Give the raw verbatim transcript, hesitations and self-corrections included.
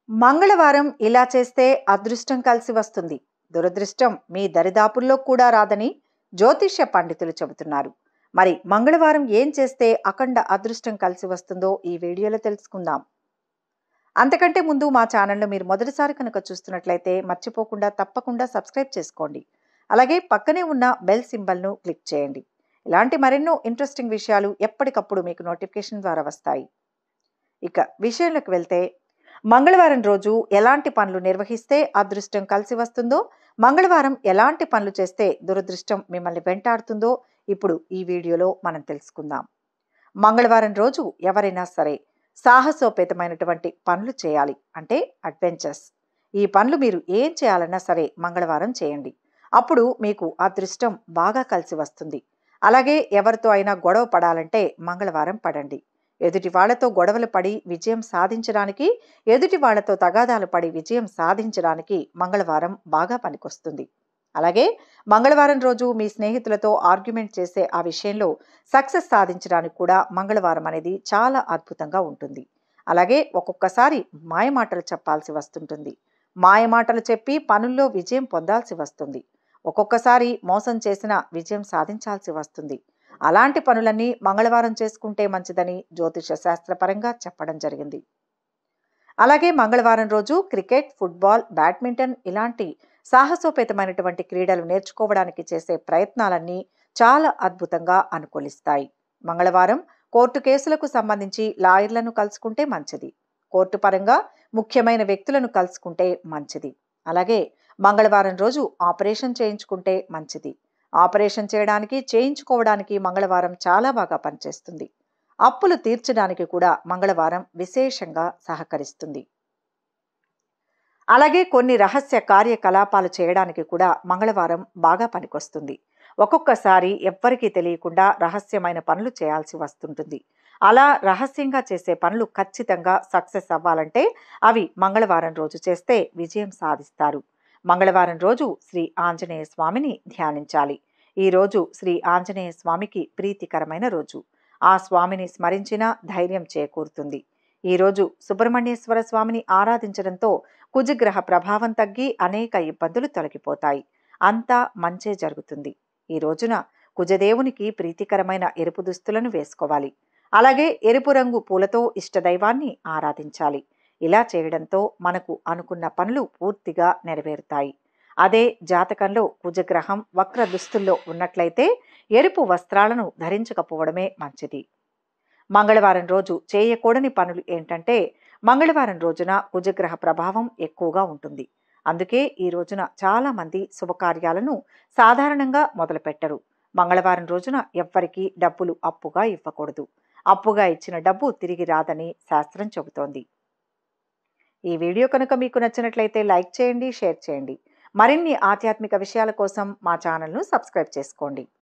మంగళవారం ఇలా చేస్తే అదృష్టం కలిసి వస్తుంది, దురదృష్టం మీ దరిదాపుల్లో కూడా రాదని జ్యోతిష్య పండితులు చెబుతున్నారు. మరి మంగళవారం ఏం చేస్తే అఖండ అదృష్టం కలిసి వస్తుందో ఈ వీడియోలో తెలుసుకుందాం. అంతకంటే ముందు మా ఛానల్ను మీరు మొదటిసారి కనుక చూస్తున్నట్లయితే మర్చిపోకుండా తప్పకుండా సబ్స్క్రైబ్ చేసుకోండి. అలాగే పక్కనే ఉన్న బెల్ సింబల్ను క్లిక్ చేయండి. ఇలాంటి మరెన్నో ఇంట్రెస్టింగ్ విషయాలు ఎప్పటికప్పుడు మీకు నోటిఫికేషన్ ద్వారా వస్తాయి. ఇక విషయంలోకి వెళ్తే, మంగళవారం రోజు ఎలాంటి పనులు నిర్వహిస్తే అదృష్టం కలిసి వస్తుందో, మంగళవారం ఎలాంటి పనులు చేస్తే దురదృష్టం మిమ్మల్ని వెంటాడుతుందో ఇప్పుడు ఈ వీడియోలో మనం తెలుసుకుందాం. మంగళవారం రోజు ఎవరైనా సరే సాహసోపేతమైనటువంటి పనులు చేయాలి, అంటే అడ్వెంచర్స్. ఈ పనులు మీరు ఏం చేయాలన్నా సరే మంగళవారం చేయండి. అప్పుడు మీకు అదృష్టం బాగా కలిసి వస్తుంది. అలాగే ఎవరితో అయినా గొడవ పడాలంటే మంగళవారం పడండి. ఎదుటి వాళ్లతో గొడవలు పడి విజయం సాధించడానికి, ఎదుటి వాళ్లతో తగాదాలు పడి విజయం సాధించడానికి మంగళవారం బాగా పనికొస్తుంది. అలాగే మంగళవారం రోజు మీ స్నేహితులతో ఆర్గ్యుమెంట్ చేసే ఆ విషయంలో సక్సెస్ సాధించడానికి కూడా మంగళవారం అనేది చాలా అద్భుతంగా ఉంటుంది. అలాగే ఒక్కొక్కసారి మాయమాటలు చెప్పాల్సి వస్తుంటుంది. మాయమాటలు చెప్పి పనుల్లో విజయం పొందాల్సి వస్తుంది. ఒక్కొక్కసారి మోసం చేసిన విజయం సాధించాల్సి వస్తుంది. అలాంటి పనులన్నీ మంగళవారం చేసుకుంటే మంచిదని జ్యోతిష శాస్త్రపరంగా చెప్పడం జరిగింది. అలాగే మంగళవారం రోజు క్రికెట్, ఫుట్బాల్, బ్యాడ్మింటన్ ఇలాంటి సాహసోపేతమైనటువంటి క్రీడలు నేర్చుకోవడానికి చేసే ప్రయత్నాలన్నీ చాలా అద్భుతంగా అనుకూలిస్తాయి. మంగళవారం కోర్టు కేసులకు సంబంధించి లాయర్లను కలుసుకుంటే మంచిది. కోర్టు పరంగా ముఖ్యమైన వ్యక్తులను కలుసుకుంటే మంచిది. అలాగే మంగళవారం రోజు ఆపరేషన్ చేయించుకుంటే మంచిది. ఆపరేషన్ చేయడానికి, చేయించుకోవడానికి మంగళవారం చాలా బాగా పనిచేస్తుంది. అప్పులు తీర్చడానికి కూడా మంగళవారం విశేషంగా సహకరిస్తుంది. అలాగే కొన్ని రహస్య కార్యకలాపాలు చేయడానికి కూడా మంగళవారం బాగా పనికొస్తుంది. ఒక్కొక్కసారి ఎవ్వరికీ తెలియకుండా రహస్యమైన పనులు చేయాల్సి వస్తుంటుంది. అలా రహస్యంగా చేసే పనులు ఖచ్చితంగా సక్సెస్ అవ్వాలంటే అవి మంగళవారం రోజు చేస్తే విజయం సాధిస్తారు. మంగళవారం రోజు శ్రీ ఆంజనేయ స్వామిని ధ్యానించాలి. ఈ రోజు శ్రీ ఆంజనేయ స్వామికి ప్రీతికరమైన రోజు. ఆ స్వామిని స్మరించిన ధైర్యం చేకూరుతుంది. ఈరోజు సుబ్రహ్మణ్యేశ్వర స్వామిని ఆరాధించడంతో కుజగ్రహ ప్రభావం తగ్గి అనేక ఇబ్బందులు తొలగిపోతాయి. అంతా మంచే జరుగుతుంది. ఈ రోజున కుజదేవునికి ప్రీతికరమైన ఎరుపు దుస్తులను వేసుకోవాలి. అలాగే ఎరుపు రంగు పూలతో ఇష్టదైవాన్ని ఆరాధించాలి. ఇలా చేయడంతో మనకు అనుకున్న పనులు పూర్తిగా నెరవేరుతాయి. అదే జాతకంలో కుజగ్రహం వక్ర దుస్తుల్లో ఉన్నట్లయితే ఎరుపు వస్త్రాలను ధరించకపోవడమే మంచిది. మంగళవారం రోజు చేయకూడని పనులు ఏంటంటే, మంగళవారం రోజున కుజగ్రహ ప్రభావం ఎక్కువగా ఉంటుంది. అందుకే ఈ రోజున చాలా మంది శుభకార్యాలను సాధారణంగా మొదలుపెట్టరు. మంగళవారం రోజున ఎవ్వరికీ డబ్బులు అప్పుగా ఇవ్వకూడదు. అప్పుగా ఇచ్చిన డబ్బు తిరిగి రాదని శాస్త్రం చెబుతోంది. ఈ వీడియో కనుక మీకు నచ్చినట్లయితే లైక్ చేయండి, షేర్ చేయండి. మరిన్ని ఆధ్యాత్మిక విషయాల కోసం మా ఛానల్ను సబ్స్క్రైబ్ చేసుకోండి.